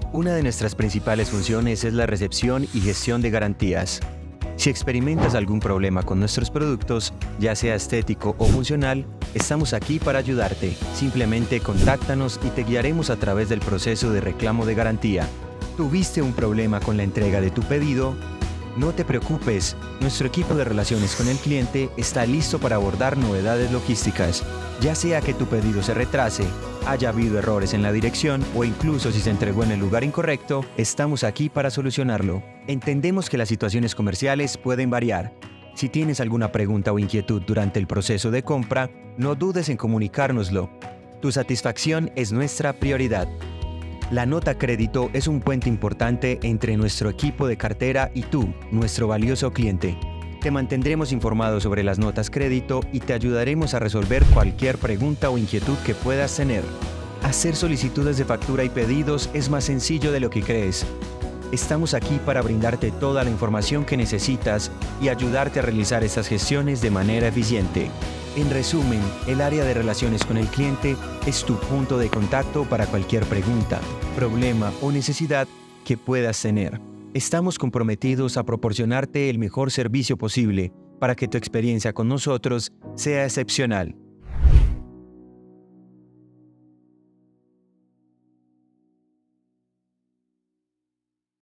Una de nuestras principales funciones es la recepción y gestión de garantías. Si experimentas algún problema con nuestros productos, ya sea estético o funcional, estamos aquí para ayudarte. Simplemente contáctanos y te guiaremos a través del proceso de reclamo de garantía. ¿Tuviste un problema con la entrega de tu pedido? No te preocupes, nuestro equipo de relaciones con el cliente está listo para abordar novedades logísticas. Ya sea que tu pedido se retrase, haya habido errores en la dirección o incluso si se entregó en el lugar incorrecto, estamos aquí para solucionarlo. Entendemos que las situaciones comerciales pueden variar. Si tienes alguna pregunta o inquietud durante el proceso de compra, no dudes en comunicárnoslo. Tu satisfacción es nuestra prioridad. La nota crédito es un puente importante entre nuestro equipo de cartera y tú, nuestro valioso cliente. Te mantendremos informado sobre las notas crédito y te ayudaremos a resolver cualquier pregunta o inquietud que puedas tener. Hacer solicitudes de factura y pedidos es más sencillo de lo que crees. Estamos aquí para brindarte toda la información que necesitas y ayudarte a realizar estas gestiones de manera eficiente. En resumen, el área de relaciones con el cliente es tu punto de contacto para cualquier pregunta, problema o necesidad que puedas tener. Estamos comprometidos a proporcionarte el mejor servicio posible para que tu experiencia con nosotros sea excepcional.